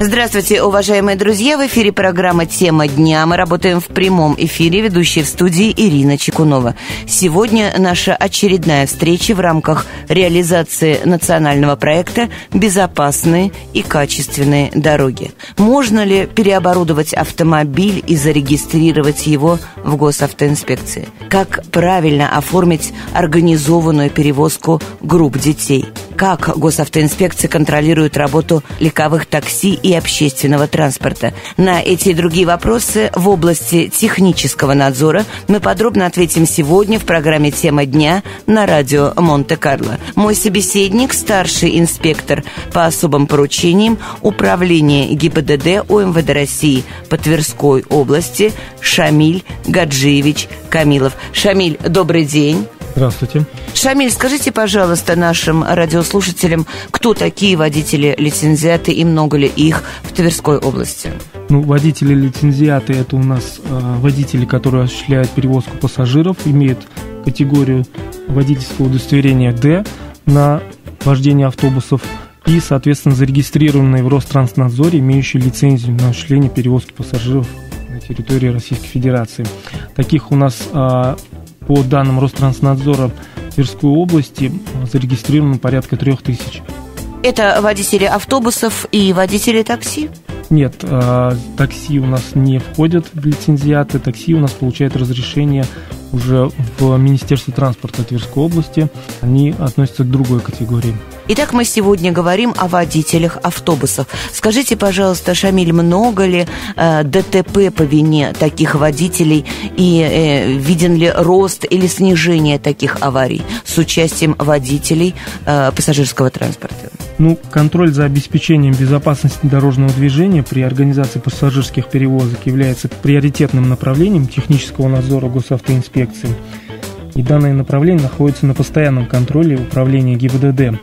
Здравствуйте, уважаемые друзья! В эфире программа «Тема дня». Мы работаем в прямом эфире. Ведущая в студии Ирина Чекунова. Сегодня наша очередная встреча в рамках реализации национального проекта «Безопасные и качественные дороги». Можно ли переоборудовать автомобиль и зарегистрировать его в госавтоинспекции? Как правильно оформить организованную перевозку групп детей? Как госавтоинспекция контролирует работу легковых такси и общественного транспорта? На эти и другие вопросы в области технического надзора мы подробно ответим сегодня в программе «Тема дня» на радио Монте-Карло. Мой собеседник – старший инспектор по особым поручениям Управления ГИБДД УМВД России по Тверской области Шамиль Гаджиевич Камилов. Шамиль, добрый день. Здравствуйте. Шамиль, скажите, пожалуйста, нашим радиослушателям, кто такие водители-лицензиаты и много ли их в Тверской области? Водители-лицензиаты – это у нас водители, которые осуществляют перевозку пассажиров, имеют категорию водительского удостоверения «Д» на вождение автобусов и, соответственно, зарегистрированные в Ространснадзоре, имеющие лицензию на осуществление перевозки пассажиров на территории Российской Федерации. Таких у нас по данным Ространснадзора Тверской области зарегистрировано порядка 3000. Это водители автобусов и водители такси? Нет, такси у нас не входят в лицензиаты. Такси у нас получают разрешение уже в Министерстве транспорта Тверской области. Они относятся к другой категории. Итак, мы сегодня говорим о водителях автобусов. Скажите, пожалуйста, Шамиль, много ли ДТП по вине таких водителей и виден ли рост или снижение таких аварий с участием водителей пассажирского транспорта? Контроль за обеспечением безопасности дорожного движения при организации пассажирских перевозок является приоритетным направлением технического надзора госавтоинспекции. И данное направление находится на постоянном контроле управления ГИБДД.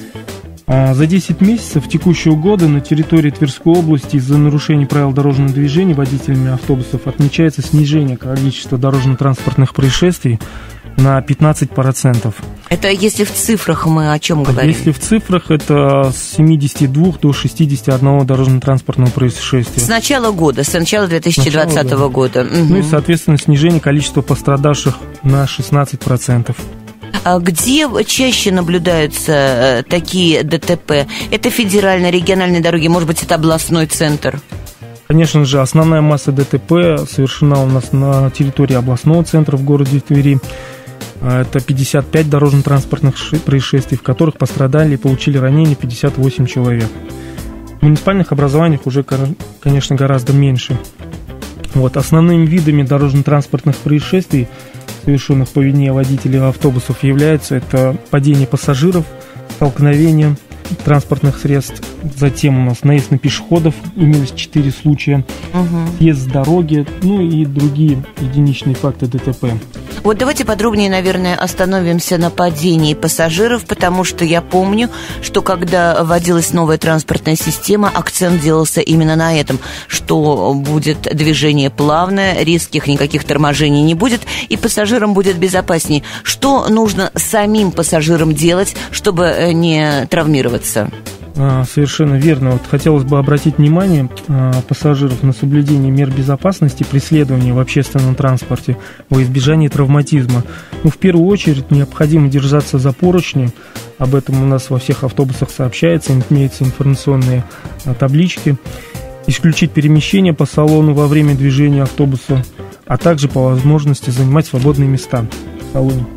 За 10 месяцев текущего года на территории Тверской области из-за нарушений правил дорожного движения водителями автобусов отмечается снижение количества дорожно-транспортных происшествий на 15%. Это если в цифрах мы о чем говорим? Если в цифрах, это с 72 до 61 дорожно-транспортного происшествия. С начала года, с начала 2020 года. Угу. И, соответственно, снижение количества пострадавших на 16%. А где чаще наблюдаются такие ДТП? Это федеральные, региональные дороги, может быть, это областной центр? Конечно же, основная масса ДТП совершена у нас на территории областного центра в городе Твери. Это 55 дорожно-транспортных происшествий, в которых пострадали и получили ранения 58 человек. В муниципальных образованиях уже, конечно, гораздо меньше. Основными видами дорожно-транспортных происшествий, совершенных по вине водителей автобусов, являются это падение пассажиров, столкновение транспортных средств, затем у нас наезд на пешеходов, имелось 4 случая, съезд с дороги, и другие единичные факты ДТП. Давайте подробнее, наверное, остановимся на падении пассажиров, потому что я помню, что когда вводилась новая транспортная система, акцент делался именно на этом, что будет движение плавное, резких никаких торможений не будет, и пассажирам будет безопаснее. Что нужно самим пассажирам делать, чтобы не травмироваться? Совершенно верно. Хотелось бы обратить внимание пассажиров на соблюдение мер безопасности при следовании в общественном транспорте во избежание травматизма. В первую очередь необходимо держаться за поручни. Об этом у нас во всех автобусах сообщается, имеются информационные таблички. Исключить перемещение по салону во время движения автобуса, а также по возможности занимать свободные места в салоне.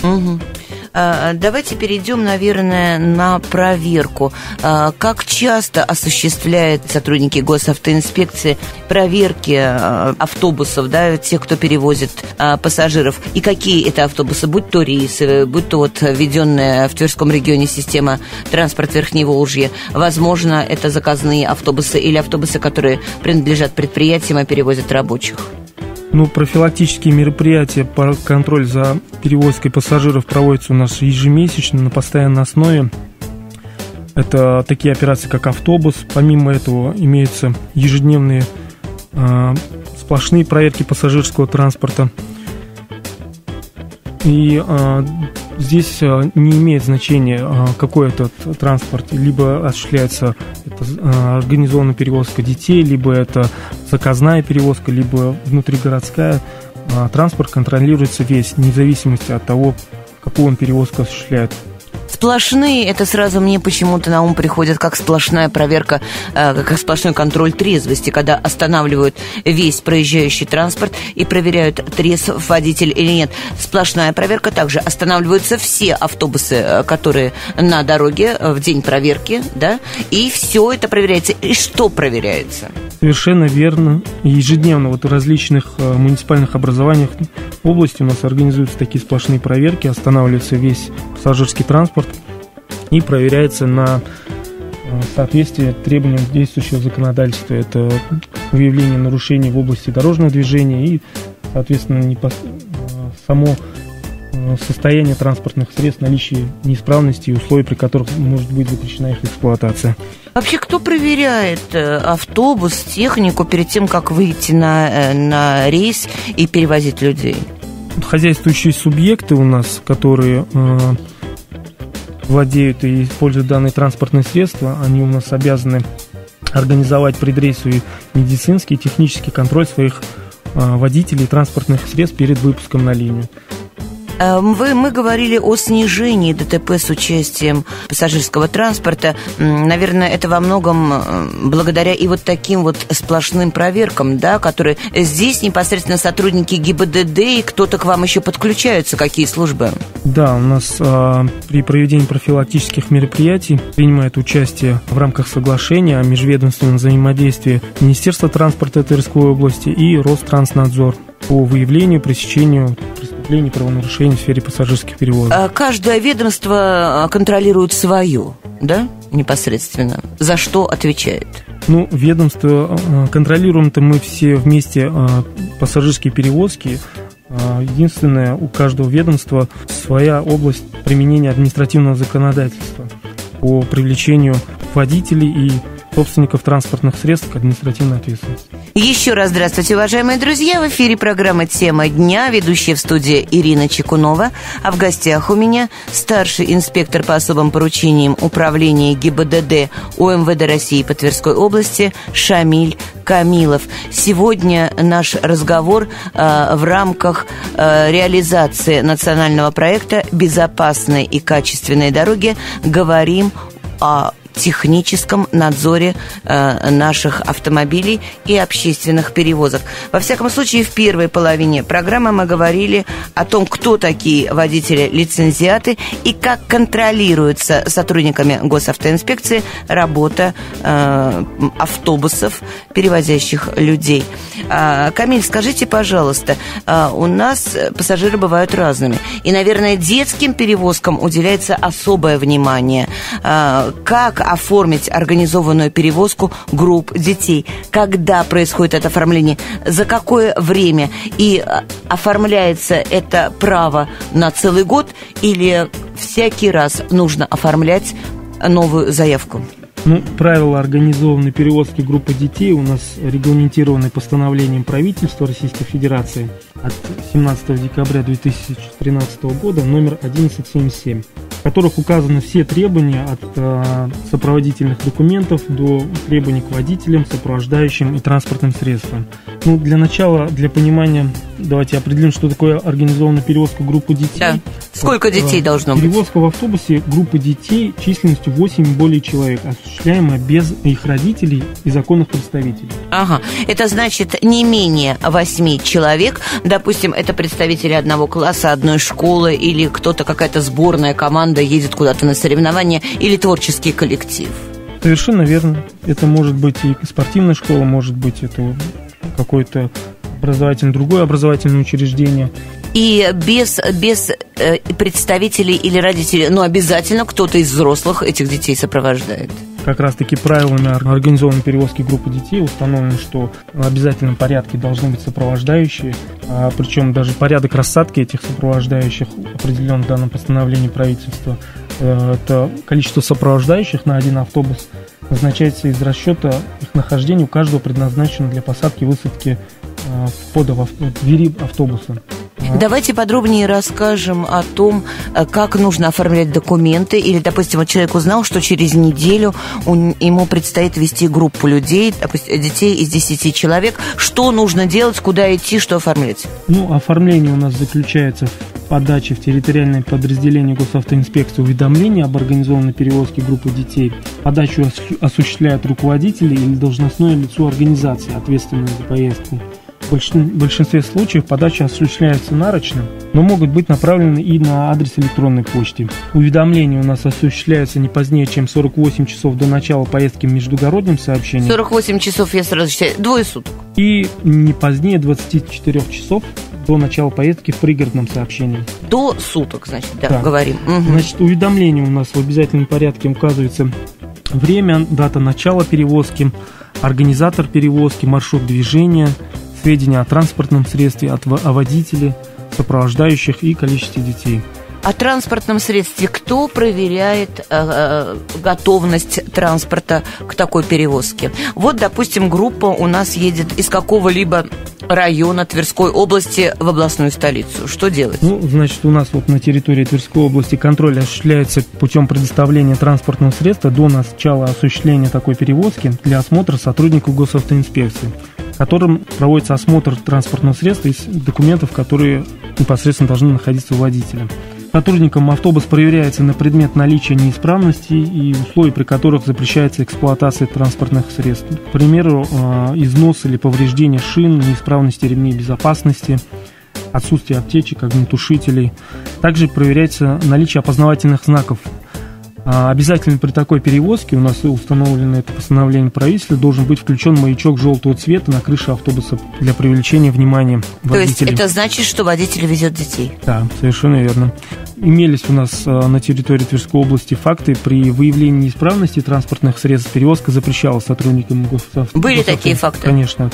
Давайте перейдем, наверное, на проверку. Как часто осуществляют сотрудники госавтоинспекции проверки автобусов, тех, кто перевозит пассажиров? И какие это автобусы? Будь то рейсовые, будь то введенная в Тверском регионе система «Транспорт Верхневолжья». Возможно, это заказные автобусы или автобусы, которые принадлежат предприятиям и перевозят рабочих. Профилактические мероприятия по контролю за перевозкой пассажиров проводятся у нас ежемесячно на постоянной основе. Это такие операции, как автобус. Помимо этого имеются ежедневные сплошные проверки пассажирского транспорта. И Здесь не имеет значения, какой этот транспорт. Либо осуществляется организованная перевозка детей, либо это заказная перевозка, либо внутригородская. Транспорт контролируется весь, вне зависимости от того, какую он перевозку осуществляет. Сплошные, это сразу мне почему-то на ум приходит как сплошная проверка, как сплошной контроль трезвости, когда останавливают весь проезжающий транспорт и проверяют, трезв водитель или нет. Сплошная проверка, также останавливаются все автобусы, которые на дороге в день проверки, да, и все это проверяется. И что проверяется? Совершенно верно. Ежедневно в различных муниципальных образованиях области у нас организуются такие сплошные проверки, останавливается весь пассажирский транспорт и проверяется на соответствие требованиям действующего законодательства. Это выявление нарушений в области дорожного движения и, соответственно, само состояние транспортных средств, наличие неисправностей и условий, при которых может быть запрещена их эксплуатация. Вообще, кто проверяет автобус, технику перед тем, как выйти на рейс и перевозить людей? Хозяйствующие субъекты у нас, которые владеют и используют данные транспортные средства, они у нас обязаны организовать предрейсовый медицинский и технический контроль своих водителей и транспортных средств перед выпуском на линию. Мы говорили о снижении ДТП с участием пассажирского транспорта. Наверное, это во многом благодаря и вот таким вот сплошным проверкам, да, которые здесь непосредственно сотрудники ГИБДД, и кто-то к вам еще подключаются, какие службы? Да, у нас при проведении профилактических мероприятий принимает участие в рамках соглашения о межведомственном взаимодействии Министерства транспорта Тверской области и Ространснадзор по выявлению, пресечению преступлений, правонарушений в сфере пассажирских перевозок. Каждое ведомство контролирует свое, да, непосредственно? За что отвечает? Ведомство контролируем-то мы все вместе пассажирские перевозки. Единственное, у каждого ведомства своя область применения административного законодательства по привлечению водителей и собственников транспортных средств к административной ответственности. Еще раз здравствуйте, уважаемые друзья. В эфире программа «Тема дня», ведущая в студии Ирина Чекунова. А в гостях у меня старший инспектор по особым поручениям управления ГИБДД УМВД России по Тверской области Шамиль Камилов. Сегодня наш разговор в рамках реализации национального проекта «Безопасные и качественные дороги». Говорим о техническом надзоре наших автомобилей и общественных перевозок. Во всяком случае, в первой половине программы мы говорили о том, кто такие водители-лицензиаты и как контролируется сотрудниками госавтоинспекции работа автобусов, перевозящих людей. Камиль, скажите, пожалуйста, у нас пассажиры бывают разными, и, наверное, детским перевозкам уделяется особое внимание. Как оформить организованную перевозку групп детей? Когда происходит это оформление? За какое время? И оформляется это право на целый год или всякий раз нужно оформлять новую заявку? Правила организованной перевозки группы детей у нас регламентированы постановлением правительства Российской Федерации от 17 декабря 2013 года номер 1177, в которых указаны все требования от сопроводительных документов до требований к водителям, сопровождающим и транспортным средствам. Для начала, для понимания, давайте определим, что такое организованная перевозка группы детей. Да. Сколько детей должно быть? Перевозка в автобусе группы детей численностью 8 и более человек, осуществляемая без их родителей и законных представителей. Ага, это значит не менее 8 человек. Допустим, это представители одного класса, одной школы, или кто-то, какая-то сборная команда едет куда-то на соревнования, или творческий коллектив. Совершенно верно. Это может быть и спортивная школа, может быть это какое-то другое образовательное учреждение. И без представителей или родителей, обязательно кто-то из взрослых этих детей сопровождает. Как раз-таки правилами организованной перевозки группы детей установлено, что в обязательном порядке должны быть сопровождающие, причем даже порядок рассадки этих сопровождающих определен в данном постановлении правительства. Это количество сопровождающих на один автобус назначается из расчета их нахождения, у каждого предназначено для посадки и высадки входа в двери автобуса. Давайте подробнее расскажем о том, как нужно оформлять документы. Или, допустим, вот человек узнал, что через неделю ему предстоит вести группу людей, допустим, детей из 10 человек. Что нужно делать, куда идти, что оформлять? Оформление у нас заключается в подаче в территориальное подразделение госавтоинспекции уведомления об организованной перевозке группы детей. Подачу осуществляют руководители или должностное лицо организации, ответственное за поездку. В большинстве случаев подача осуществляется нарочно, но могут быть направлены и на адрес электронной почты. Уведомление у нас осуществляется не позднее, чем 48 часов до начала поездки междугородним сообщением. 48 часов, я сразу считаю, 2 суток. И не позднее 24 часов до начала поездки в пригородном сообщении. До суток, значит, да. Говорим. Значит, уведомление у нас в обязательном порядке указывается время, дата начала перевозки, организатор перевозки, маршрут движения, сведения о транспортном средстве, о водителе, сопровождающих и количестве детей. О транспортном средстве кто проверяет готовность транспорта к такой перевозке? Вот, допустим, группа у нас едет из какого-либо района Тверской области в областную столицу. Что делать? Значит, у нас на территории Тверской области контроль осуществляется путем предоставления транспортного средства до начала осуществления такой перевозки для осмотра сотрудников госавтоинспекции, которым проводится осмотр транспортного средства из документов, которые непосредственно должны находиться у водителя. Сотрудникам автобус проверяется на предмет наличия неисправностей и условий, при которых запрещается эксплуатация транспортных средств. К примеру, износ или повреждение шин, неисправности ремней безопасности, отсутствие аптечек, огнетушителей. Также проверяется наличие опознавательных знаков. Обязательно при такой перевозке, у нас установлено это постановление правительства, должен быть включен маячок желтого цвета на крыше автобуса для привлечения внимания водителя. То есть это значит, что водитель везет детей? Да, совершенно верно. Имелись у нас на территории Тверской области факты: при выявлении неисправности транспортных средств перевозка запрещалась сотрудникам госавтоинспекции. Были такие факты? Конечно.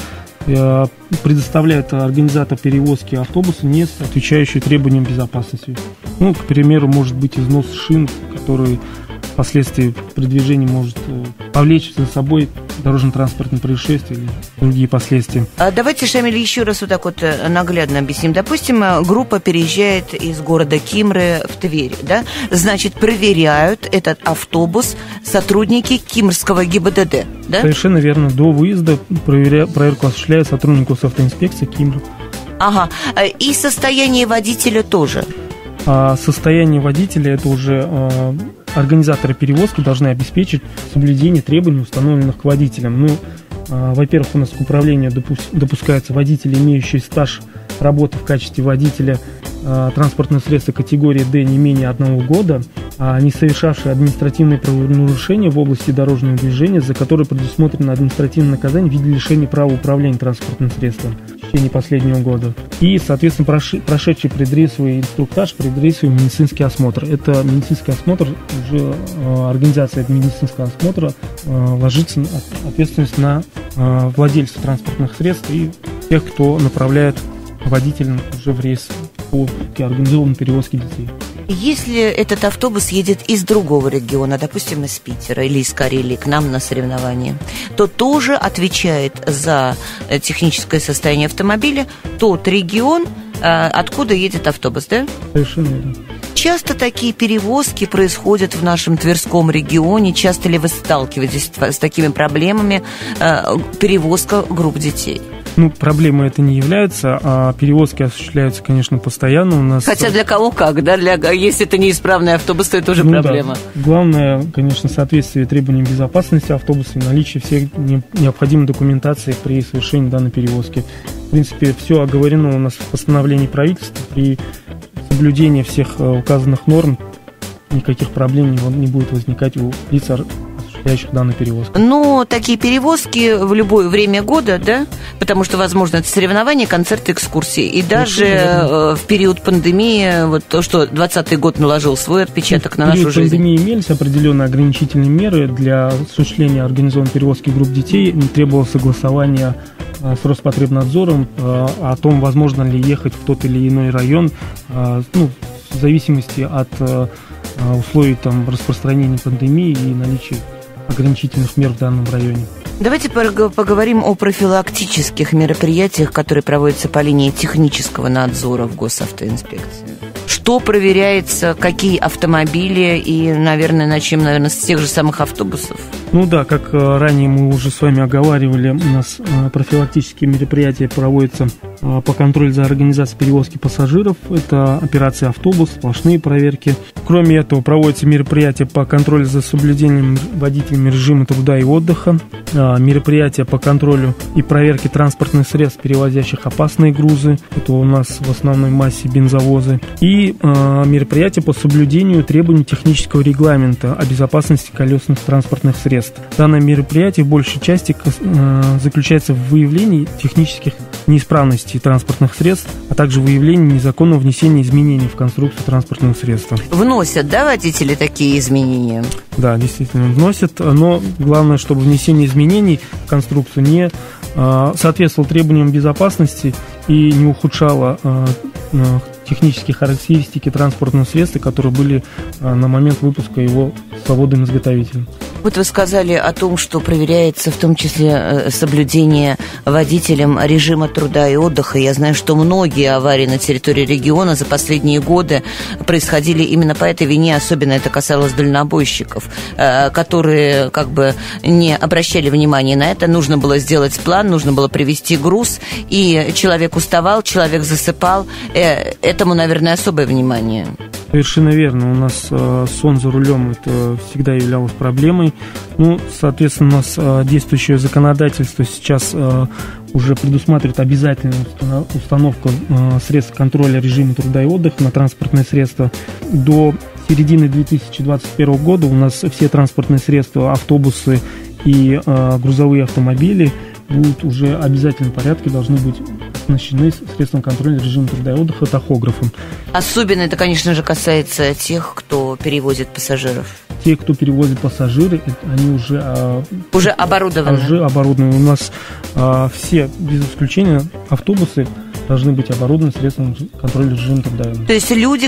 Предоставляет организатор перевозки автобуса, не отвечающий требованиям безопасности. К примеру, может быть износ шин, который впоследствии при движении может повлечь за собой дорожно-транспортное происшествие или другие последствия. Давайте, Шамиль, еще раз вот так вот наглядно объясним. Допустим, группа переезжает из города Кимры в Тверь, да? Значит, проверяют этот автобус сотрудники Кимрского ГИБДД, да? Совершенно верно. До выезда проверку осуществляет сотрудник госавтоинспекции Кимры. Ага. И состояние водителя тоже? Состояние водителя — это уже организаторы перевозки должны обеспечить соблюдение требований, установленных к водителям. Во-первых, у нас к управлению допускаются водители, имеющие стаж работы в качестве водителя транспортного средства категории D не менее 1 года, не совершавшие административные правонарушения в области дорожного движения, за которые предусмотрено административное наказание в виде лишения права управления транспортным средством в течение последнего года. И, соответственно, прошедший предрейсовый инструктаж, предрейсовый медицинский осмотр. Это медицинский осмотр, уже организация медицинского осмотра ложится ответственность на владельцев транспортных средств и тех, кто направляет водителя уже в рейс по организованной перевозке детей. Если этот автобус едет из другого региона, допустим, из Питера или из Карелии к нам на соревнования, то тоже отвечает за техническое состояние автомобиля тот регион, откуда едет автобус, да? Совершенно верно. Часто такие перевозки происходят в нашем Тверском регионе? Часто ли вы сталкиваетесь с такими проблемами перевозка групп детей? Проблемой это не является, а перевозки осуществляются, конечно, постоянно у нас. Хотя для кого как, да? Если это неисправный автобус, то это уже проблема. Да. Главное, конечно, соответствие требованиям безопасности автобуса и наличие всей необходимой документации при совершении данной перевозки. В принципе, все оговорено у нас в постановлении правительства. При соблюдении всех указанных норм никаких проблем не будет возникать у лиц, данной перевозки. Такие перевозки в любое время года, да? Потому что, возможно, это соревнования, концерты, экскурсии. И даже в период пандемии, вот то, что 2020 год наложил свой отпечаток на нашу жизнь. В период пандемии имелись определенные ограничительные меры для осуществления организованной перевозки групп детей. Не требовалось согласования с Роспотребнадзором о том, возможно ли ехать в тот или иной район, в зависимости от условий распространения пандемии и наличия ограничительных мер в данном районе. Давайте поговорим о профилактических мероприятиях, которые проводятся по линии технического надзора в госавтоинспекции. Что проверяется, какие автомобили и, наверное, начнем, с тех же самых автобусов? Ну да, как ранее мы уже с вами оговаривали, у нас профилактические мероприятия проводятся по контролю за организацией перевозки пассажиров. Это операция «Автобус», сплошные проверки. Кроме этого, проводятся мероприятия по контролю за соблюдением водителями режима труда и отдыха, мероприятия по контролю и проверке транспортных средств, перевозящих опасные грузы. Это у нас в основной массе бензовозы. И мероприятия по соблюдению требований технического регламента о безопасности колесных транспортных средств. Данное мероприятие в большей части заключается в выявлении технических неисправностей транспортных средств, а также выявлении незаконного внесения изменений в конструкцию транспортного средства. Вносят, да, водители такие изменения? Да, действительно вносят, но главное, чтобы внесение изменений в конструкцию не соответствовало требованиям безопасности и не ухудшало технические характеристики транспортного средства, которые были на момент выпуска его свободным изготовителем. Вот вы сказали о том, что проверяется в том числе соблюдение водителем режима труда и отдыха. Я знаю, что многие аварии на территории региона за последние годы происходили именно по этой вине. Особенно это касалось дальнобойщиков, которые как бы не обращали внимания на это. Нужно было сделать план, нужно было привезти груз, и человек уставал, человек засыпал. Этому, наверное, особое внимание. Совершенно верно. У нас сон за рулем это всегда являлось проблемой. Ну, соответственно, у нас действующее законодательство сейчас уже предусматривает обязательную установку средств контроля режима труда и отдыха на транспортные средства. До середины 2021 года у нас все транспортные средства, автобусы и грузовые автомобили будут уже в обязательном порядке должны быть оснащены средством контроля режима труда и отдыха, тахографом. Особенно это, конечно же, касается тех, кто перевозит пассажиров. Те, кто перевозит пассажиры, они уже оборудованы. У нас все, без исключения, автобусы должны быть оборудованы средством контроля режима труда. То есть люди,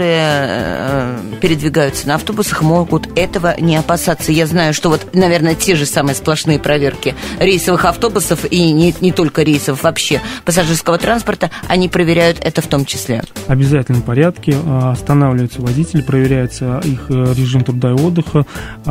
которые передвигаются на автобусах, могут этого не опасаться. Я знаю, что вот, наверное, те же самые сплошные проверки рейсовых автобусов и не только рейсов, вообще пассажирского транспорта, они проверяют это в том числе. В обязательном порядке останавливаются водители, проверяется их режим труда и отдыха.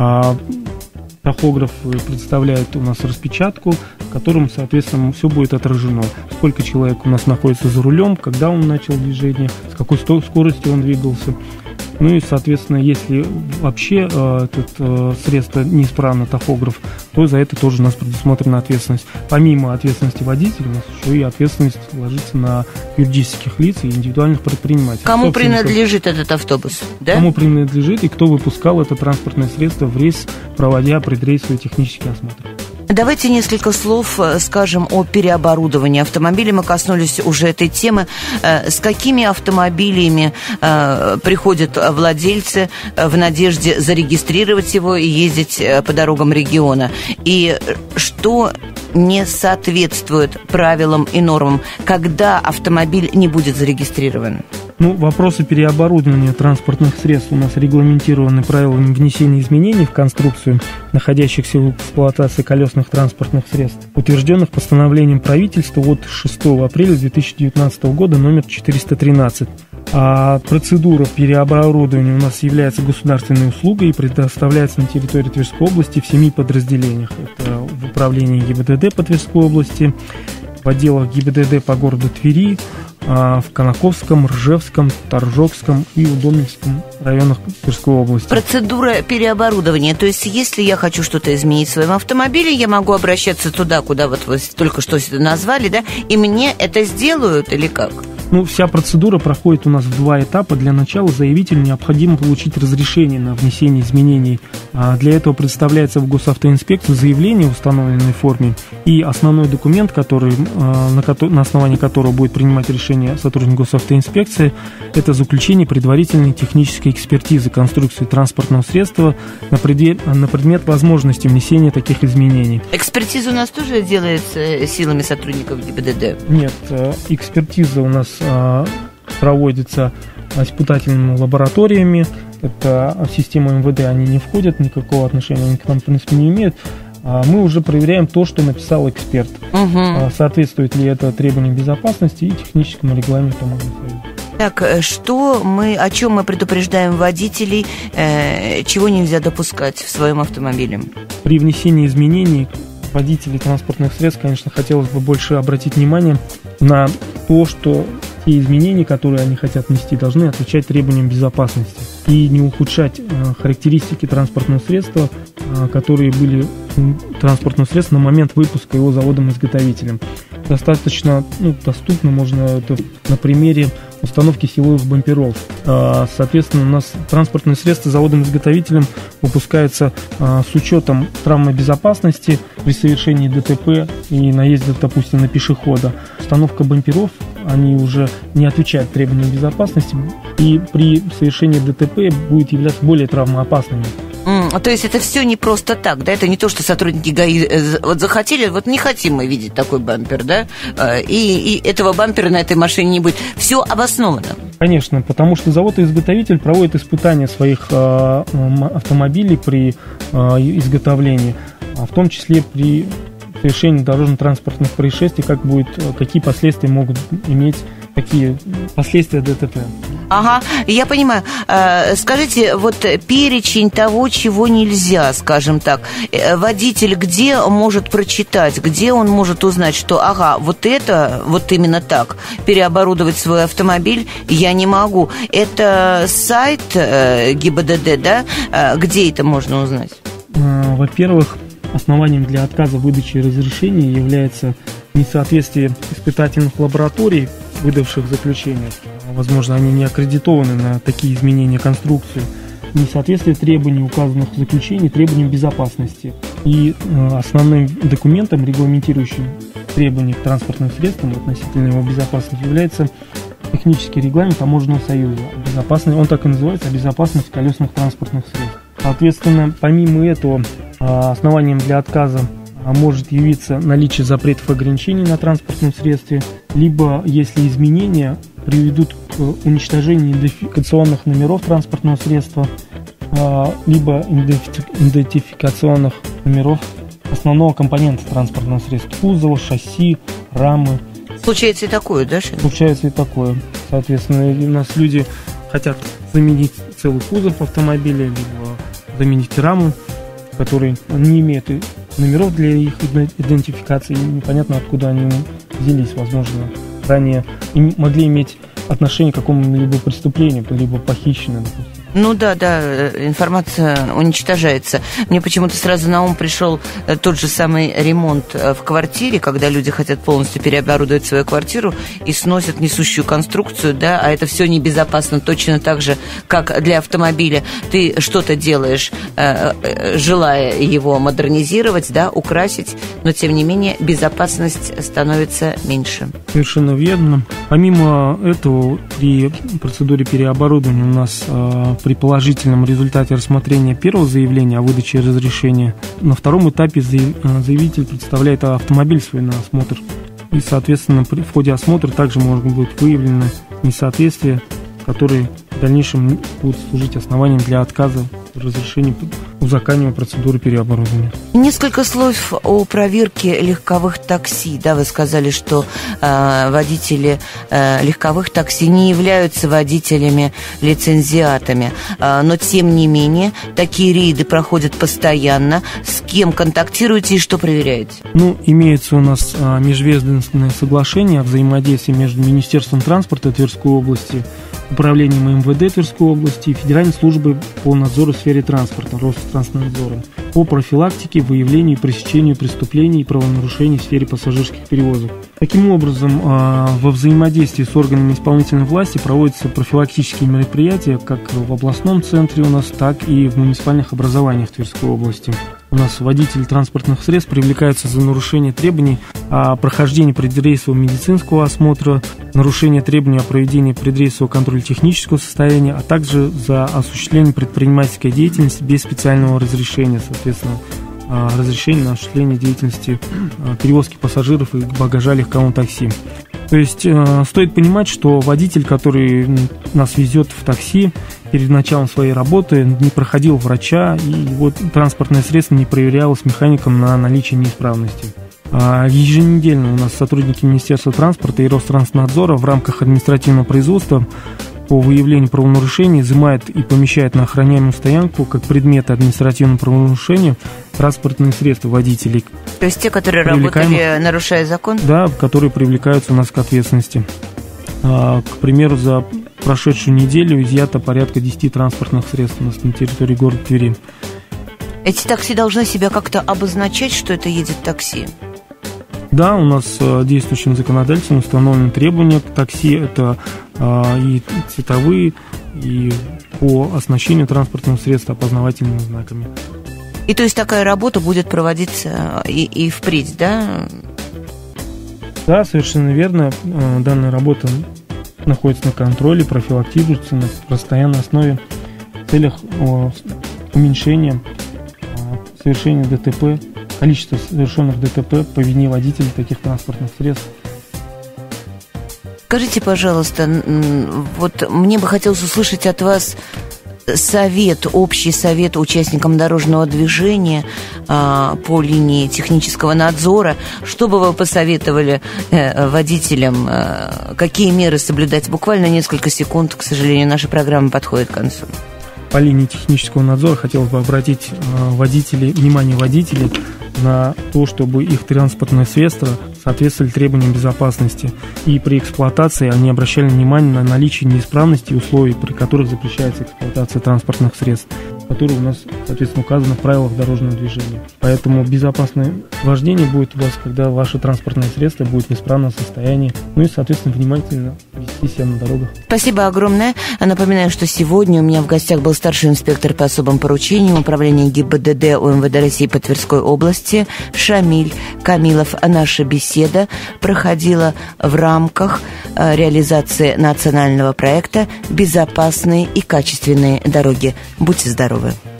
Тахограф представляет у нас распечатку, в котором, соответственно, все будет отражено. Сколько человек у нас находится за рулем, когда он начал движение, с какой скоростью он двигался. Ну и, соответственно, если вообще это средство неисправно, тахограф, то за это тоже у нас предусмотрена ответственность. Помимо ответственности водителя, у нас еще и ответственность ложится на юридических лиц и индивидуальных предпринимателей. Кому принадлежит этот автобус? Да? Кому принадлежит и кто выпускал это транспортное средство в рейс, проводя предрейсовый технический осмотр. Давайте несколько слов скажем о переоборудовании автомобилей. Мы коснулись уже этой темы. С какими автомобилями приходят владельцы в надежде зарегистрировать его и ездить по дорогам региона? И что не соответствует правилам и нормам, когда автомобиль не будет зарегистрирован? Вопросы переоборудования транспортных средств у нас регламентированы правилами внесения изменений в конструкцию находящихся в эксплуатации колесных транспортных средств, утвержденных постановлением правительства от 6 апреля 2019 года номер 413. А процедура переоборудования у нас является государственной услугой и предоставляется на территории Тверской области в 7 подразделениях. Это в управлении ГИБДД по Тверской области, в отделах ГИБДД по городу Твери, в Конаковском, Ржевском, Торжокском и Удомельском районах Тверской области. Процедура переоборудования. То есть, если я хочу что-то изменить в своем автомобиле, я могу обращаться туда, куда вот вы только что назвали, да, и мне это сделают или как? Вся процедура проходит у нас в 2 этапа. Для начала заявителю необходимо получить разрешение на внесение изменений. Для этого представляется в госавтоинспекцию заявление в установленной форме и основной документ, на основании которого будет принимать решение сотрудник госавтоинспекции, это заключение предварительной технической экспертизы конструкции транспортного средства на предмет возможности внесения таких изменений. Экспертиза у нас тоже делается силами сотрудников ГИБДД? Нет, экспертиза у нас проводится испытательными лабораториями. Это в систему МВД они не входят, никакого отношения они к нам, в принципе, не имеют. мы уже проверяем то, что написал эксперт. Соответствует ли это требованиям безопасности и техническому регламенту Таможенного союза. Так, о чем мы предупреждаем водителей, чего нельзя допускать в своем автомобиле? При внесении изменений водителей транспортных средств, конечно, хотелось бы больше обратить внимание на то, что те изменения, которые они хотят внести, должны отвечать требованиям безопасности и не ухудшать характеристики транспортного средства, которые были транспортным средством на момент выпуска его заводом-изготовителем. Достаточно доступно, можно это на примере установки силовых бамперов. Соответственно, у нас транспортные средства заводом-изготовителем выпускаются с учетом травмы безопасности при совершении ДТП и наезде, допустим, на пешехода. Установка бамперов, они уже не отвечают требованиям безопасности и при совершении ДТП будет являться более травмоопасными. То есть это все не просто так, да? Это не то, что сотрудники ГАИ захотели, не хотим мы видеть такой бампер, да? И этого бампера на этой машине не будет. Все обосновано. Конечно, потому что завод-изготовитель проводит испытания своих автомобилей при изготовлении, в том числе при совершении дорожно-транспортных происшествий, какие последствия могут иметь такие последствия ДТП. Ага, я понимаю. Скажите, перечень того, чего нельзя, скажем так, водитель где может прочитать, где он может узнать, что именно так переоборудовать свой автомобиль я не могу. Это сайт ГИБДД, да? Где это можно узнать? Во-первых, основанием для отказа выдачи разрешения является несоответствие испытательных лабораторий, выдавших заключение. Возможно, они не аккредитованы на такие изменения конструкции. Несоответствие требований, указанных в заключении, требованиям безопасности. И основным документом, регламентирующим требования к транспортным средствам относительно его безопасности, является технический регламент Таможенного союза. Он так и называется: «Безопасность колесных транспортных средств». Соответственно, помимо этого, основанием для отказа может явиться наличие запретов и ограничений на транспортном средстве, либо если изменения приведут к уничтожению идентификационных номеров транспортного средства, либо идентификационных номеров основного компонента транспортного средства: кузова, шасси, рамы. Случается и такое, да? Случается и такое. Соответственно, у нас люди хотят заменить целый кузов автомобиля, либо заменить раму, которые не имеют номеров для их идентификации, непонятно, откуда они взялись, возможно, ранее могли иметь отношение к какому-либо преступлению, либо похищены, допустим. Информация уничтожается. Мне почему-то сразу на ум пришел тот же самый ремонт в квартире, когда люди хотят полностью переоборудовать свою квартиру и сносят несущую конструкцию, да, а это все небезопасно, точно так же, как для автомобиля. Ты что-то делаешь, желая его модернизировать, да, украсить, но тем не менее безопасность становится меньше. Совершенно верно. Помимо этого, при процедуре переоборудования у нас при положительном результате рассмотрения первого заявления о выдаче разрешения на втором этапе заявитель представляет автомобиль свой на осмотр. И, соответственно, в ходе осмотра также может быть выявлено несоответствие, которые в дальнейшем будут служить основанием для отказа в разрешении узаконения процедуры переоборудования. Несколько слов о проверке легковых такси. Да, вы сказали, что водители легковых такси не являются водителями-лицензиатами, но тем не менее такие рейды проходят постоянно. С кем контактируете и что проверяете? Имеется у нас межведомственное соглашение о взаимодействии между Министерством транспорта Тверской области, Управлением МВД Тверской области и Федеральной службой по надзору в сфере транспорта Ространснадзора по профилактике, выявлению и пресечению преступлений и правонарушений в сфере пассажирских перевозок. Таким образом, во взаимодействии с органами исполнительной власти проводятся профилактические мероприятия как в областном центре у нас, так и в муниципальных образованиях Тверской области. У нас водители транспортных средств привлекаются за нарушение требований о прохождении предрейсового медицинского осмотра, нарушение требований о проведении предрейсового контроля технического состояния, а также за осуществление предпринимательской деятельности без специального разрешения, соответственно, разрешение на осуществление деятельности перевозки пассажиров и багажа легковом такси. То есть стоит понимать, что водитель, который нас везет в такси перед началом своей работы не проходил врача, и его транспортное средство не проверялось механиком на наличие неисправности. Еженедельно у нас сотрудники Министерства транспорта и Ространснадзора в рамках административного производства по выявлению правонарушений изымает и помещает на охраняемую стоянку как предметы административного правонарушения транспортные средства водителей. То есть те, которые работали, нарушая закон? Да, которые привлекаются у нас к ответственности. К примеру, за прошедшую неделю изъято порядка 10 транспортных средств у нас на территории города Твери. Эти такси должны себя как-то обозначать, что это едет такси? Да, у нас действующим законодательством установлены требования к такси. Это и цветовые, и по оснащению транспортного средства опознавательными знаками. И то есть такая работа будет проводиться и впредь, да? Да, совершенно верно. Данная работа находится на контроле, профилактируется на постоянной основе в целях уменьшения совершения ДТП, количества совершенных ДТП по вине водителей таких транспортных средств. Скажите, пожалуйста, вот мне бы хотелось услышать от вас совет, общий совет участникам дорожного движения по линии технического надзора. Что бы вы посоветовали водителям, какие меры соблюдать? Буквально несколько секунд, к сожалению, наша программа подходит к концу. По линии технического надзора хотелось бы обратить внимание водителей на то, чтобы их транспортные средства соответствовали требованиям безопасности. И при эксплуатации они обращали внимание на наличие неисправностей и условий, при которых запрещается эксплуатация транспортных средств, которые у нас, соответственно, указаны в правилах дорожного движения. Поэтому безопасное вождение будет у вас, когда ваше транспортное средство будет в исправном состоянии, ну и, соответственно, внимательно вести себя на дорогах. Спасибо огромное. Напоминаю, что сегодня у меня в гостях был старший инспектор по особым поручениям Управления ГИБДД УМВД России по Тверской области Шамиль Камилов. Наша беседа проходила в рамках реализации национального проекта «Безопасные и качественные дороги». Будьте здоровы!